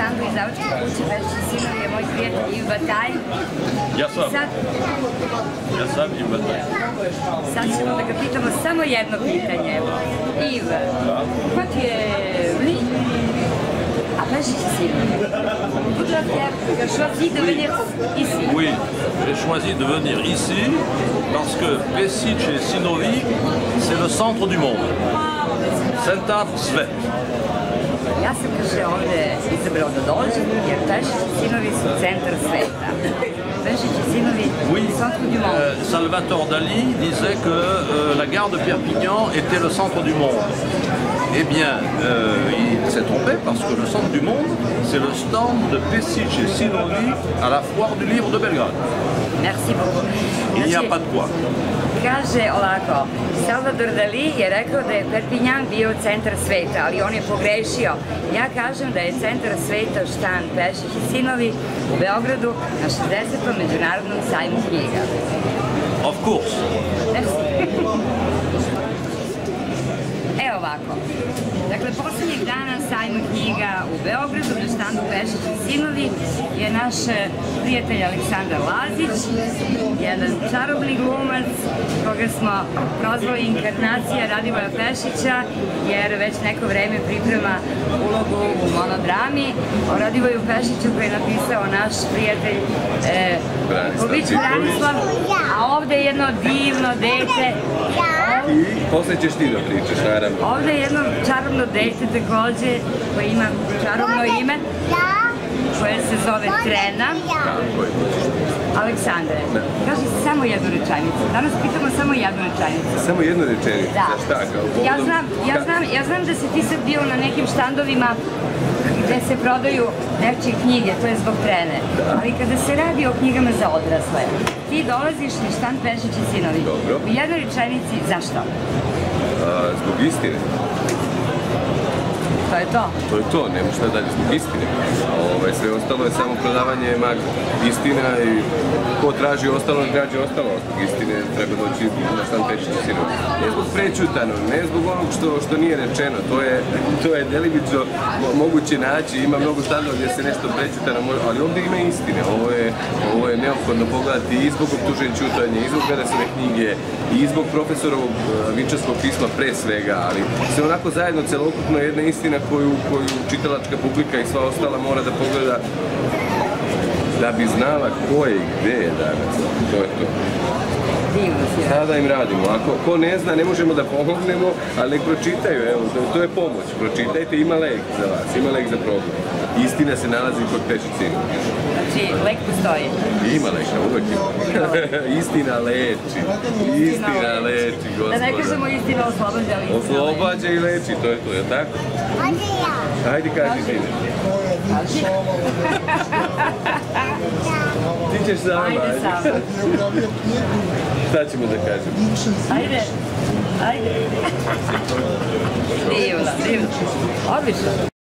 Aleksandru iz Zavačke kuće Pešići sinovi je moj prijatelj Iv Bataj. Ja sam Iv Bataj. Sad ćemo da ga pitamo samo jedno pitanje. Iv, ko ti je vli? À Pešići sinovi. Voudrais choisi de venir ici. Oui, j'ai choisi de venir ici parce que Pešić et Sinovi, c'est le centre du monde. Centar svet. Ja sam, kaže, ovde izabrao da dođem, jer Pešići sinovi su centar sveta. Pešići sinovi su centre du monde. Salvatore Dali disait que la gare de Perpignan était le centre du monde. Eh bien, il s'est trompé parce que le centre du monde, c'est le stand de Pešić et Sinovi à la foire du livre de Belgrade. Merci beaucoup. Il n'y a pas de quoi. Kaže ovako, Salvador Dali je rekao da je Perpignan bio centar sveta, ali on je pogrešio. Ja kažem da je centar sveta štan Pešić i sinovi u Beogradu na 60. međunarodnom sajmu knjiga. Of course. Evo ovako, dakle, posljednjeg dana sajma knjiga u Beogradu na štandu Pešić i sinovi je naš prijatelj Aleksandar Lazić, jedan čarobni glumac koga smo prozvali inkarnacija Radivoja Pešića, jer već neko vreme priprema ulogu u monodrami o Radivoju Pešiću koji je napisao naš prijatelj Branislav, a ovde je jedno divno dete. I posle ćeš ti da pričaš, naravno. Ovde je jedno čarobno dete takođe koje ima čarobno ime, koje se zove Trena. Aleksandre, kaži samo jednu rečenicu. Danas pitamo samo jednu rečenicu. Samo jednu rečenicu? Da. Šta? Ja znam da si ti sad bio na nekim štandovima gde se prodaju dečje knjige, to je zbog Trene. Ali kada se radi o knjigama za odrasle, ti dolaziš na štand Pešić i sinovi. Dobro. U jednoj rečenici, zašto? Zbog istine. To je to? To je to, nema šta dalje, zbog istine. Sve ostalo je samo prodavanje maga. Istina i ko traži ostalo, traži ostalo. Zbog istine treba doći na stan Pešić i sinovi. Ne zbog prećutano, ne zbog onog što nije rečeno. To je delimično moguće naći, ima mnogo standova gdje se nešto prećutano može, ali ovdje ima istine. Ovo je neophodno pogledati i zbog optužen ćutanja, i zbog Beresove knjige, i zbog profesorovog Vinčarskog pisma pre svega, ali sve onako zajedno celokupno jedna istina koju čitalačka publika i sva ostala mora da pogleda da bi znala ko je i gde je danas. To je to. Sada im radimo. Ko ne zna, ne možemo da pomognemo, ali nek pročitaju, evo, to je pomoć. Pročitajte, ima lek za vas, ima lek za problem. Istina se nalazi kod Pešić sinovi. Znači, lek postoji? Ima leka, uvek ima. Istina leči. Istina leči, gospoda. Da ne kažemo istina oslobađa, ali istina leči. Oslobađa i leči, to je to, je tako? Ajde ja. Ajde, kaži ti. Ti ćeš sama. Ajde sama. Šta ćemo da kažemo? Ajde. Divno. Odlično.